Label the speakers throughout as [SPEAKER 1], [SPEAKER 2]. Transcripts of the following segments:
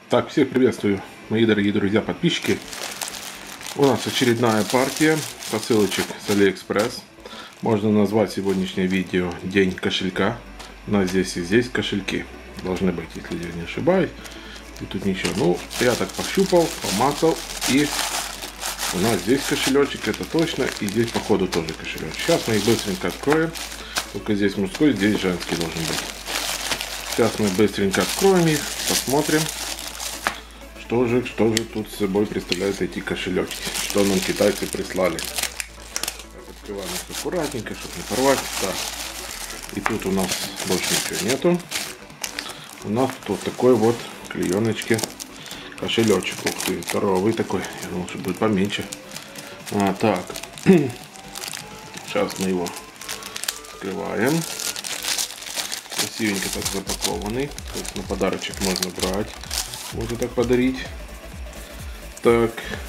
[SPEAKER 1] Так, всех приветствую, мои дорогие друзья, подписчики. У нас очередная партия посылочек с Алиэкспресс. Можно назвать сегодняшнее видео «День кошелька». У нас здесь и здесь кошельки должны быть, если я не ошибаюсь. И тут ничего. Ну, я так пощупал, помацал, и у нас здесь кошелечек, это точно. И здесь, походу, тоже кошелечек. Сейчас мы их быстренько откроем. Только здесь мужской, здесь женский должен быть. Сейчас мы быстренько откроем их, посмотрим. Что же тут с собой представляют эти кошелечки? Что нам китайцы прислали? Так, открываем их аккуратненько, чтобы не порвать. Так. И тут у нас больше ничего нету. У нас тут такой вот клееночки кошелечек. Ух ты, здоровый такой. Я думал, что будет поменьше. Так. Сейчас мы его открываем. Красивенько так запакованный. То есть на подарочек можно брать. Можно так подарить. Так.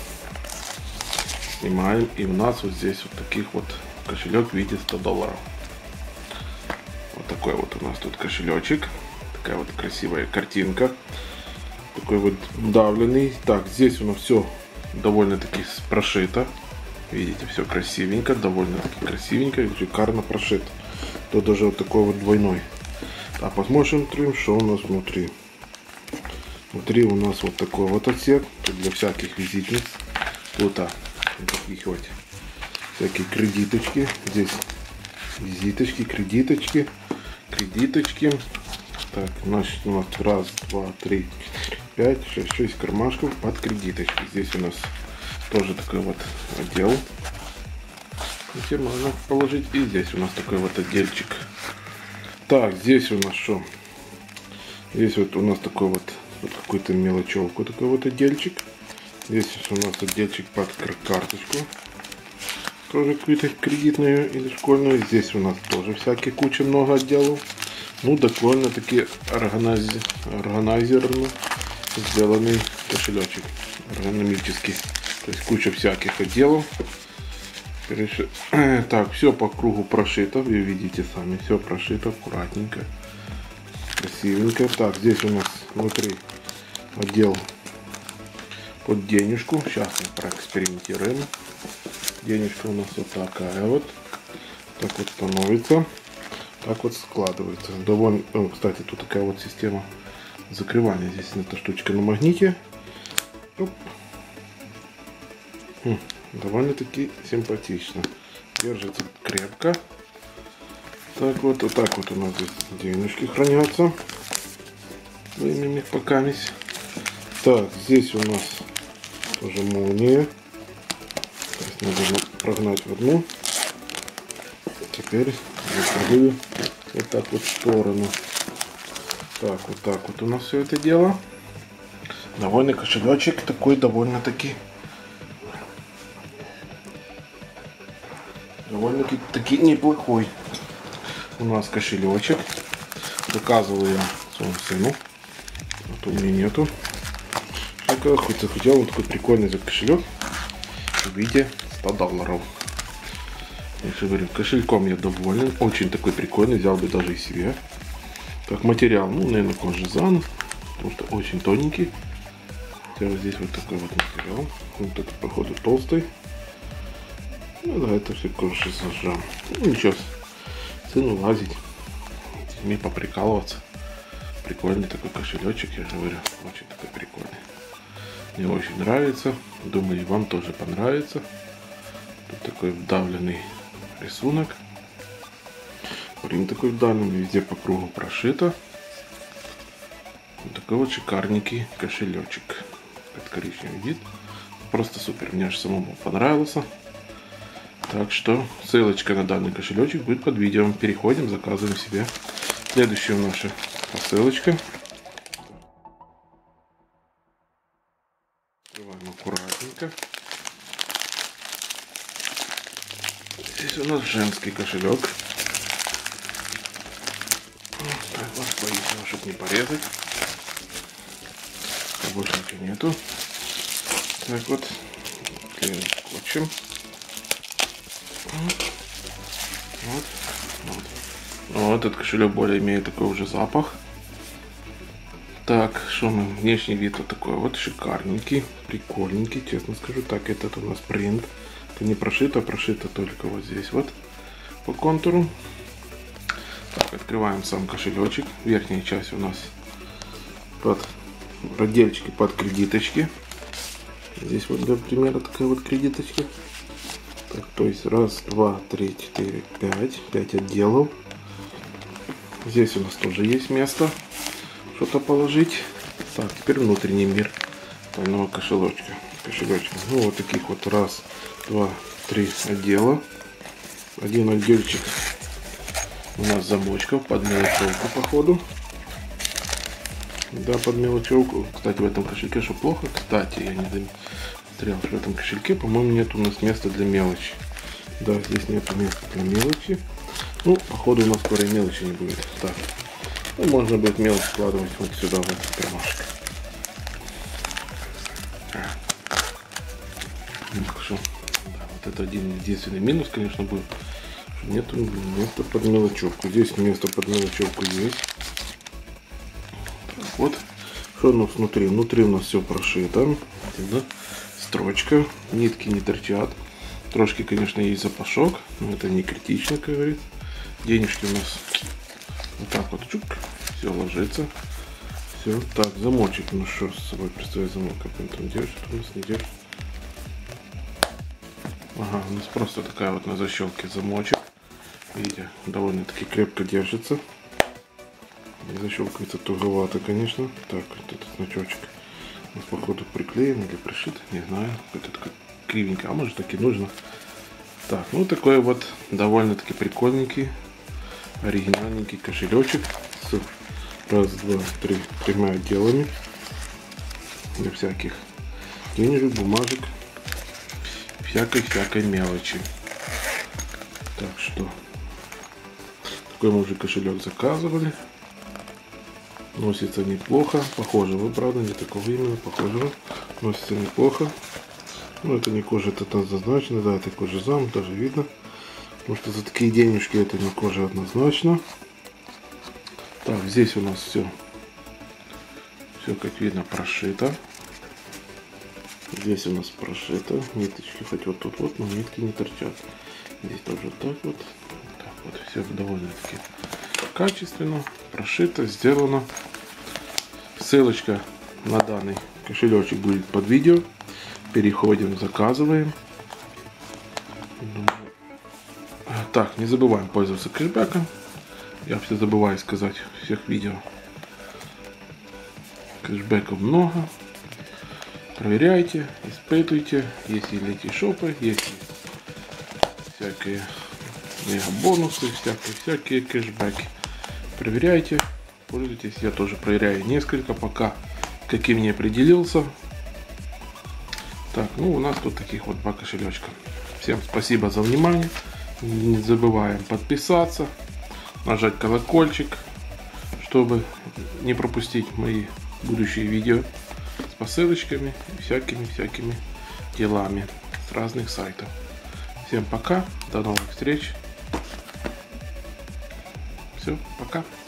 [SPEAKER 1] Снимаем. И у нас вот здесь вот таких вот кошелек в виде $100. Вот такой вот у нас тут кошелечек. Такая вот красивая картинка. Такой вот давленный. Так, здесь у нас все довольно-таки прошито. Видите, все красивенько. Довольно-таки красивенько. И шикарно прошито. Тут даже вот такой вот двойной. Так, посмотрим, что у нас внутри. Внутри у нас вот такой вот отсек. Тут для всяких визитниц. Тут таких вот всякие кредиточки. Здесь визиточки, кредиточки, кредиточки. Так, значит, у нас раз, два, три, 5, 6 кармашков под кредиточки. Здесь у нас тоже такой вот отдел. Теперь можно положить. И здесь у нас такой вот отдельчик. Так, здесь у нас что? Здесь вот у нас такой вот какую-то мелочевку, такой вот отдельчик. Здесь у нас отдельчик под карточку. Тоже какую-то кредитную или школьную. Здесь у нас тоже всякие куча много отделов. Ну, довольно-таки органайзерно сделанный кошелечек. Эргономический. То есть куча всяких отделов. Так, все по кругу прошито. Вы видите сами. Все прошито аккуратненько. Красивенько. Так, здесь у нас внутри отдел под денежку. Сейчас мы проэкспериментируем. Денежка у нас вот такая вот. Так вот становится. Так вот складывается. Довольно. Кстати, тут такая вот система закрывания. Здесь эта штучка на магните. Оп. Довольно-таки симпатично. Держится крепко. Так вот так вот у нас здесь денежки хранятся. Временем их покамись. Так, здесь у нас тоже молния. То есть надо прогнать в одну. Теперь закрываю вот так вот в сторону. Так вот у нас все это дело. Довольно кошелечек такой довольно-таки неплохой у нас кошелечек. Заказываю я своему сыну. А то у меня нету. Хоть захотел вот такой прикольный за кошелек в виде $100. Я же говорю, кошельком я доволен. Очень такой прикольный. Взял бы даже и себе. Так, материал, ну, наверное, кожзан. Потому что очень тоненький. Хотя вот здесь вот такой вот материал. Вот это, походу, толстый. Ну да, это все кожзан. Ну ничего, сыну лазить, с детьми поприкалываться. Прикольный такой кошелечек, я же говорю, очень такой прикольный. Мне очень нравится, думаю, и вам тоже понравится. Тут такой вдавленный рисунок. Принт такой вдавленный, везде по кругу прошито. Вот такой вот шикарненький кошелечек. Под коричневый вид. Просто супер, мне аж самому понравился. Так что ссылочка на данный кошелечек будет под видео. Переходим, заказываем себе. Следующая наша посылочка. Открываем аккуратненько. Здесь у нас женский кошелек. Так, вот боюсь, чтобы не порезать. Больше ничего нету. Так вот, клеим скотчем. Вот этот кошелек более имеет такой уже запах. Так, что мы, внешний вид вот такой вот шикарненький, прикольненький, честно скажу. Так, этот у нас принт, это не прошито, прошито только вот здесь вот по контуру. Так, открываем сам кошелечек. Верхняя часть у нас под разделчики под кредиточки. Здесь вот для примера такая вот кредиточка. Так, то есть раз, два, три, четыре, пять отделов. Здесь у нас тоже есть место что-то положить. Так, теперь внутренний мир двойного кошелечка. Ну, вот таких вот раз, два, три отдела. Один отдельчик у нас замочков под мелочевку, походу. Да, под мелочевку. Кстати, в этом кошельке что плохо? Кстати, я не застрял, что в этом кошельке, по-моему, нет у нас места для мелочи. Да, здесь нет места для мелочи. Ну, походу, у нас скоро и мелочи не будет. Так, ну, можно будет мелочь складывать вот сюда, в этот кармашек. Ну, хорошо. Да, вот это один единственный минус, конечно, будет. Нету места под мелочевку. Здесь место под мелочевку есть. Так, вот. Что у нас внутри? Внутри у нас все прошито. Да? Строчка. Нитки не торчат. Трошки, конечно, есть запашок. Но это не критично, как говорится. Денежки у нас вот так вот чук. Все ложится. Все. Так, замочек. Ну что с собой представляет замок? Как он там держит? У нас не держит. Ага, у нас просто такая вот на защелке замочек. Видите, довольно-таки крепко держится. И защелкивается туговато, конечно. Так, вот этот значочек у нас, походу, приклеен или пришит, не знаю. Это как кривенько, а может так и нужно. Так, ну такой вот довольно-таки прикольненький, оригинальненький кошелечек с раз, два, три, тремя отделами для всяких денежек, бумажек, всякой мелочи. Так что такой мы уже кошелек заказывали. Носится неплохо. Похожего, правда, не такого именно, похожего. Носится неплохо. Ну, это не кожа, это однозначно. Да, это кожа зам, даже видно. Потому что за такие денежки это не кожа однозначно. Так, здесь у нас все, как видно, прошито. Здесь у нас прошито. Ниточки хоть вот тут вот, но нитки не торчат. Здесь тоже вот так вот. Так вот, все довольно-таки качественно, прошито, сделано. Ссылочка на данный кошелечек будет под видео. Переходим, заказываем. Так, не забываем пользоваться кэшбэком. Я все забываю сказать в всех видео. Кэшбэков много. Проверяйте, испытывайте. Есть и лети-шопы, есть всякие бонусы, всякие кэшбэки. Проверяйте, пользуйтесь. Я тоже проверяю несколько, пока каким не определился. Так, ну у нас тут таких вот два кошелечка. Всем спасибо за внимание. Не забываем подписаться, нажать колокольчик, чтобы не пропустить мои будущие видео с посылочками и всякими делами с разных сайтов. Всем пока, до новых встреч. Все, пока.